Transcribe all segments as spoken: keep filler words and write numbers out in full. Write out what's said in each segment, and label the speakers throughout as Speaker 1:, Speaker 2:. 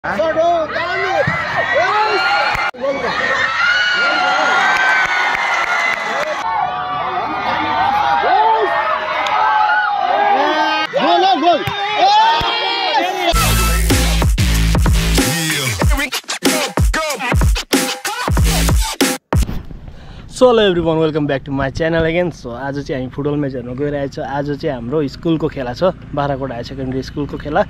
Speaker 1: So hello everyone, welcome back to my channel again. So आज चाहिँ हामी football match हेर्न गइरहेछ। आज चाहिँ हाम्रो स्कुलको खेला छ, बाग्राकोट हायर सेकेन्डरी स्कुलको खेला।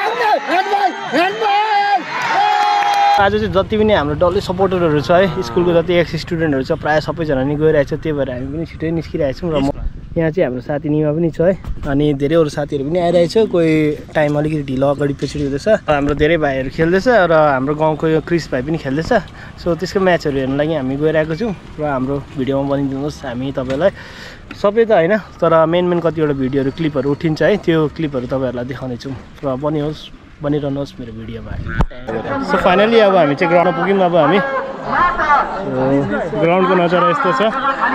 Speaker 1: आज चाहिँ जति पनि हाम्रो डल्लै सपोर्टरहरू छ है, स्कुलको जति एक्स स्टुडेन्टहरू छ प्रायः सबैजना नि गइरहेछ। त्यही भएर हामी पनि छिटै निस्किरहेछौँ र म यहाँ चाहिँ हाम्रो साथी निमा पनि छ है, अनि धेरै अरू साथीहरू पनि आइरहेछ। कोही टाइम अलिकति ढिलो अगाडि पछि हुँदैछ। हाम्रो धेरै भाइहरू खेल्दैछ र हाम्रो गाउँको यो क्रिस भाइ पनि खेल्दैछ। सो त्यसको म्याचहरू हेर्न लागि हामी गइरहेको छौँ र हाम्रो भिडियोमा बनिदिनुहोस्। हामी तपाईँलाई सबै त होइन, तर मेन मेन कतिवटा भिडियोहरू क्लिपहरू उठिन्छ है, त्यो क्लिपहरू तपाईँहरूलाई देखाउनेछौँ र बनियोस् बनिरहनुहोस् मेरो भिडियोमा। सो फाइनली अब हामी चाहिँ ग्राउन्डमा पुग्यौँ। अब हामी ग्राउन्डको नजारा यस्तो छ।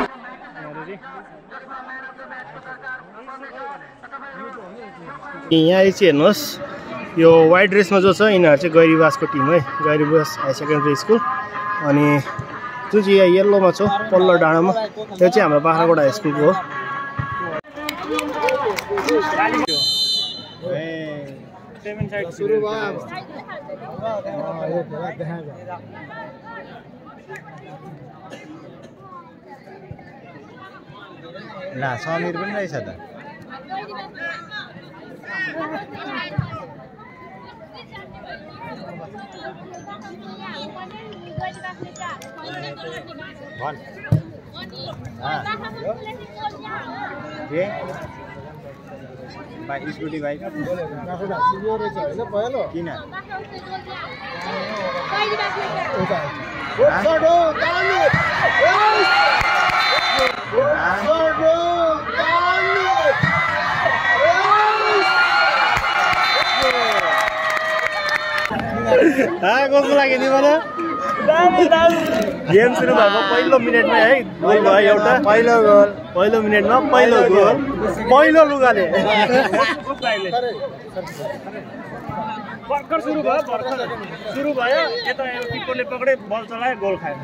Speaker 1: यहाँ चाहिँ हेर्नुहोस्, यो वाइट ड्रेसमा जो छ यिनीहरू चाहिँ गाइरिबासको टिम है, गाइरिबास हायर सेकेन्डरी स्कुल। अनि जुन चाहिँ यहाँ येल्लोमा छ पल्लो डाँडामा, त्यो चाहिँ हाम्रो बाग्राकोट हाई स्कुलको हो।
Speaker 2: ला समीर पनि रहेछ त। स्कुटी बाइक किन कस्तो लाग्यो नि मलाई? गेम सुरु भएको पहिलो मिनटमा है गोल भयो एउटा। पहिलो गोल पहिलो मिनटमा पहिलो गोल पहिलो लुगाले भर्खर सुरु भयो भर्खर सुरु भयो यता किपरले पक्रे बल चलायो, गोल खायो।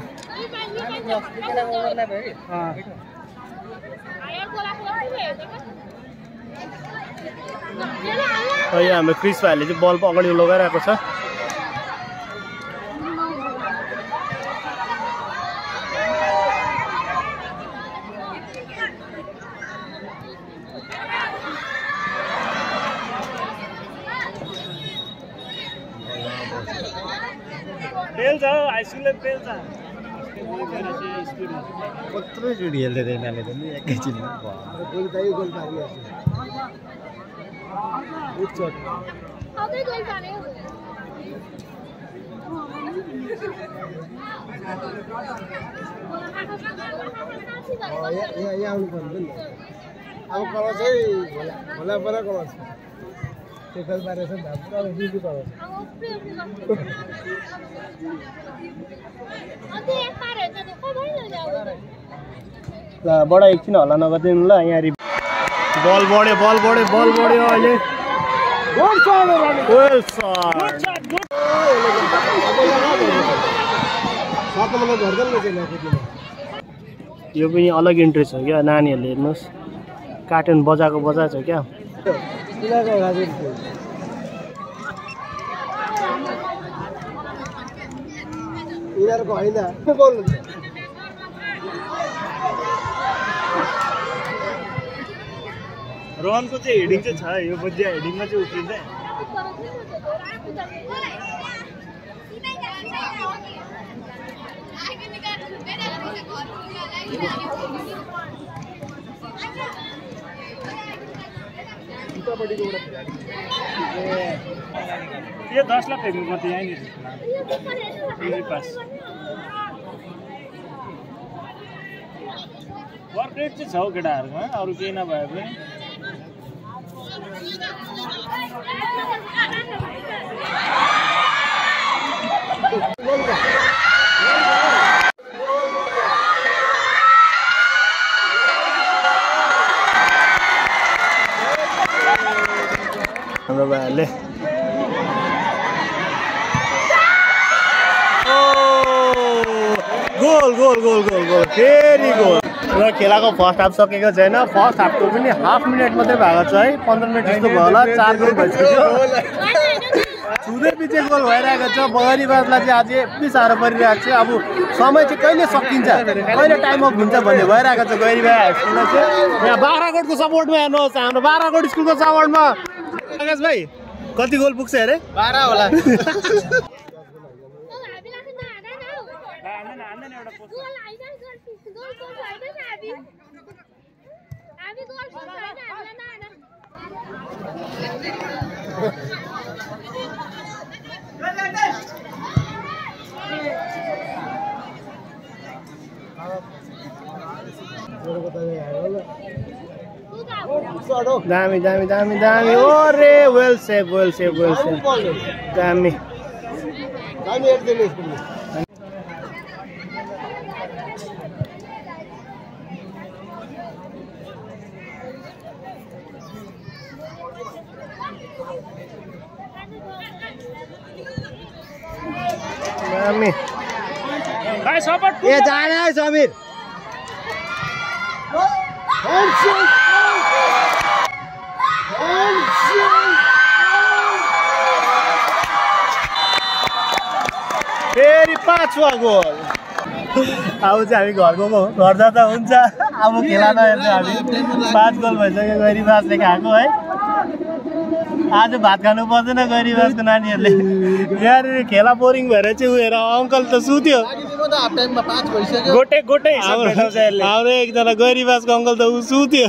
Speaker 2: यहाँ हाम्रो क्रिस भाइले चाहिँ बल अगाडि लगाइरहेको छ। पेल्छ हाइस्कुलले पेल्छ। कत्रो चोटि खेल्दै थियो यिनीहरूले त नि एकैछिनमा।
Speaker 3: यहाँ आउनु पर्छ नि, अब कलर चाहिँ खोला पर कलर छ, त्यो खेल पारेछ नि त पुरा बिजु कलर।
Speaker 1: ल बडा एकछिन हल्ला नगरिदिनु ल। यहाँ बल बढ्यो बल बढ्यो बल बढ्यो अहिले। यो पनि अलग इन्ट्रेस्ट हो क्या, नानीहरूले हेर्नुहोस् कार्टुन बजाएको बजाएको छ क्या।
Speaker 3: यिनीहरूको होइन
Speaker 1: रोहनको चाहिँ हेडिङ चाहिँ छ, यो बजिया हेडिङमा चाहिँ उफ्रिन्छ। यो दस लाख फेरि म त यहीँनिर पास वर्क रेट चाहिँ छ हौ केटाहरूमा, अरू केही नभए पनि। हाम्रो भाइहरूले
Speaker 2: goal goal goal goal goal फेरि गोल। र खेलाको फर्स्ट हाफ सकेको छैन, फर्स्ट हाफको पनि हाफ मिनट मात्रै भएको छ है, पन्ध्र मिनट जस्तो भयो होला, चार गोल भइसक्यो। छुँदै पछि गोल भइरहेको छ। बगरीबाजलाई चाहिँ आज यति साह्रो परिरहेको छ। अब समय चाहिँ कहिले सकिन्छ, कहिले टाइम अफ हुन्छ भन्ने भइरहेको छ गैरीबा हाई स्कुलमा चाहिँ। यहाँ बाग्राकोटको सपोर्टमा हेर्नुहोस्, हाम्रो बाग्राकोट स्कुलको सपोर्टमा आकाश भाइ कति गोल पुग्छ अरे?
Speaker 3: बाह्र होला।
Speaker 1: दामी दामी दामी दामी ओरे well save well save well save दामी
Speaker 3: दामी हेर्दैन स्कुलमा।
Speaker 1: दामी
Speaker 2: भाइ सपोर्ट
Speaker 1: ए जाने है समीर। फेरि पाँचवा गोल। अब चाहिँ हामी घरको घर जाँदा हुन्छ, अब खेला नहेर्छ हामी। पाँच गोल भइसक्यो गैरीबासले खाएको है। आज भात खानु पर्दैन गैरीबासको नानीहरूले। यहाँनिर खेला बोरिङ भएर चाहिँ उयो अङ्कल त सुत्यो।
Speaker 2: गोटे गोटे
Speaker 1: हाम्रो एकजना गैरीबासको अङ्कल त ऊ सुत्यो।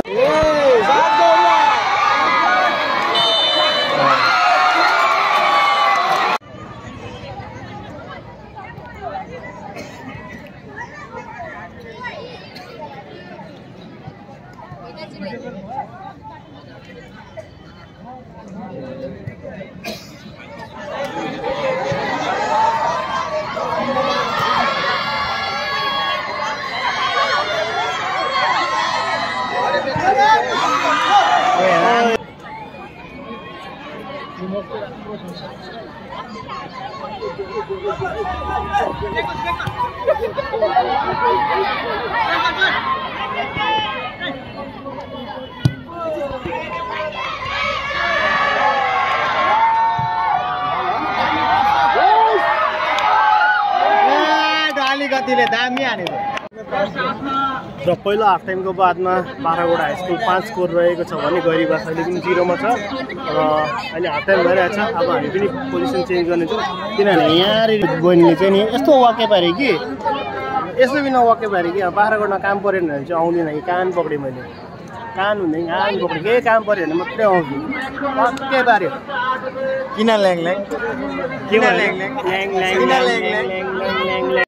Speaker 1: कतिले दामी हानेको। र पहिलो हाफ टाइमको बादमा बाग्राकोट हाई स्कुल पाँच स्कोर रहेको छ भने गैरीबास अहिले पनि जिरोमा छ। र अहिले हाफ टाइम भइरहेछ। अब हामी पनि पोजिसन चेन्ज गर्नेछौँ, किनभने यहाँनिर बहिनीले चाहिँ नि यस्तो वाक्य पारे कि यस्तो बिना वाक्य पारे कि अब बाग्राकोटमा काम परेन भने चाहिँ आउँदैन कि। कान पक्रेँ मैले, कान हुँदैन, कान पक्रेँ, केही काम पऱ्यो भने मात्रै आउँछु। वाक्य पाऱ्यो
Speaker 3: किन ल्याङ ल्याङ
Speaker 1: किन ल्याङ ल्याङ ल्याङ ल्याङ ल्याङ ल्याङ ल्याङ ल्याङ।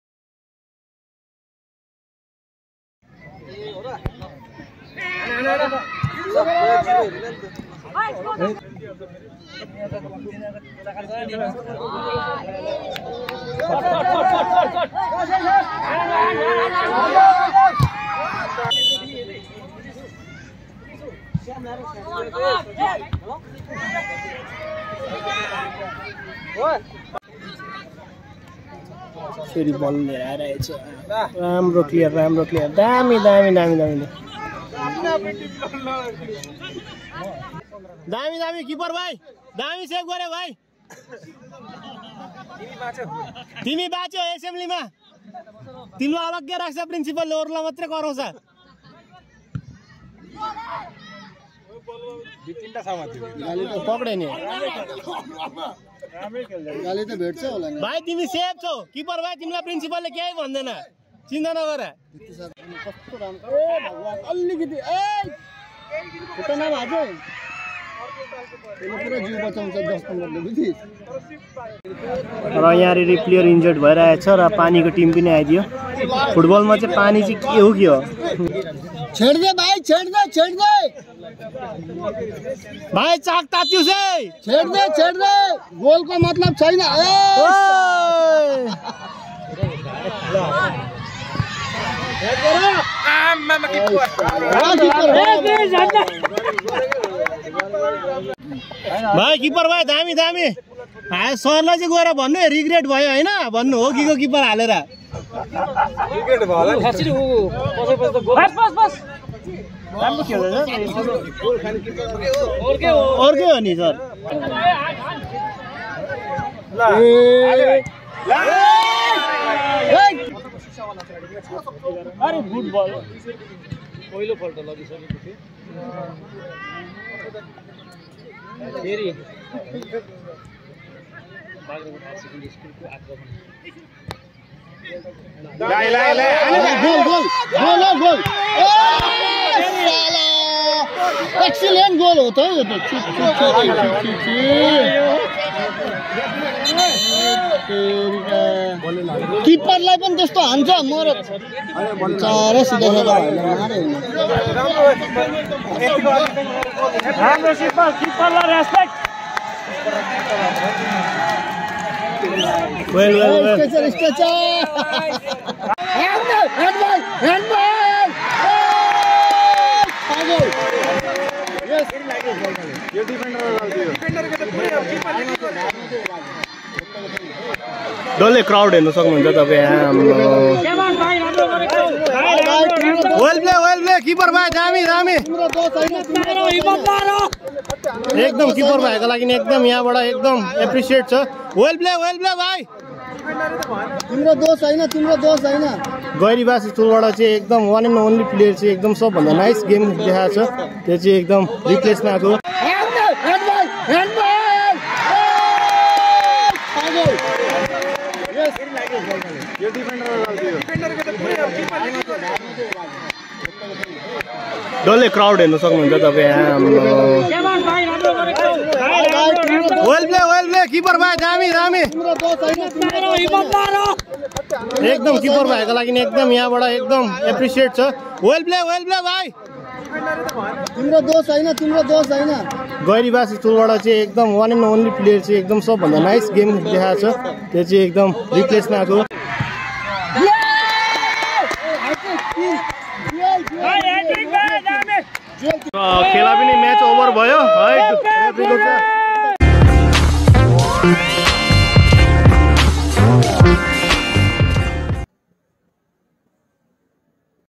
Speaker 1: फेरि बल लिएर आइरहेछ। राम्रो क्लियर, राम्रो क्लियर, दामी दामी दामी दामी दामी दामी किपर भाइ, दामी सेभ गरे भाइ। तिमी बाँच्यो एसेम्ब्लीमा, तिमीलाई अलग्गै राख्छ प्रिन्सिपलले, अरूलाई मात्रै कराउँछ। पक्रे नि
Speaker 3: गाली त भेट्छ होला नि
Speaker 1: भाइ। तिमी सेफ छौ किपर भाइ, तिमीलाई प्रिन्सिपलले केही भन्दैन, चिन्ता नगर।
Speaker 3: कस्तो राम्रो ए भगवान अलिकति ए त्यो नाम आज पुरा जिउ बचाउँछ दस पन्ध्रले बुझि।
Speaker 1: र यहाँनिर प्लेयर इन्जर्ड भइरहेछ र पानीको टिम पनि आइदियो। फुटबलमा चाहिँ पानी चाहिँ के हो के हो?
Speaker 3: छेड दे भाइ, छेड दे, छेड दे
Speaker 1: भाइ, चाक तात्युस है।
Speaker 3: छेड दे, छेड दे, गोलको मतलब छैन।
Speaker 1: भाइ किपर भाइ दामी दामी। सरलाई चाहिँ गएर भन्नु रिग्रेट भयो होइन भन्नु हो कि को किपर हालेर।
Speaker 3: विकेट भयो होला
Speaker 4: खासरी उ पछि पछि त गोल बस बस बस
Speaker 1: राम्रो खेल्दैछ
Speaker 3: गोल खाने किपर हो
Speaker 4: अर्कै हो
Speaker 1: अर्कै हो नि सर
Speaker 3: ल
Speaker 1: अरे गुड बल
Speaker 4: पहिलो पल्ट लगिसकेको थियो फेरि बाग्राकोट हायर सेकेन्डरी स्कुलको आक्रमण
Speaker 2: लाई लाई लाई
Speaker 1: goal goal goal goal excellent goal हो त यो त किपरलाई पनि त्यस्तो हान्छ म र चारै सिधै
Speaker 4: राम्रो किपर किपरलाई respect
Speaker 1: well well well stretcher stretcher handball handball handball पागल यस
Speaker 2: यो डिफेन्डर डल्लै क्राउड हेर्न सक्नुहुन्छ तपाईँ यहाँ well play well play keeper भाइ दामी दामी एकदम किपर भाइको लागि एकदम यहाँबाट एकदम एप्रिसिएट छ वेल प्ले वेल प्ले भाइ
Speaker 1: तिम्रो दोष हैन तिम्रो दोष हैन
Speaker 2: गैरीबास स्कुलबाट चाहिँ एकदम वान एन्ड ओन्ली प्लेयर चाहिँ एकदम सबभन्दा नाइस गेम देखाएको छ त्यो चाहिँ एकदम रिप्लेसमा आएको यो डल्लै क्राउड हेर्न सक्नुहुन्छ तपाईँ यहाँ well play well play keeper भाइ दामी दामी एकदम किपर भाइको लागि एकदम यहाँबाट एकदम एप्रिसिएट छ वेल प्ले वेल प्ले भाइ
Speaker 1: तिम्रो दोष हैन तिम्रो दोष हैन
Speaker 2: गैरीबास स्कुलबाट चाहिँ एकदम वान एन्ड ओन्ली प्लेयर चाहिँ एकदम सबभन्दा नाइस गेम देखाएको छ त्यो चाहिँ एकदम रिप्लेसमा आएको खेला पनि म्याच ओभर भयो है